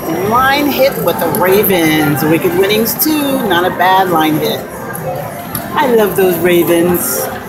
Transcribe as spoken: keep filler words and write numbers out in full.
line hit with the Ravens. Wicked winnings too. Not a bad line hit. I love those Ravens.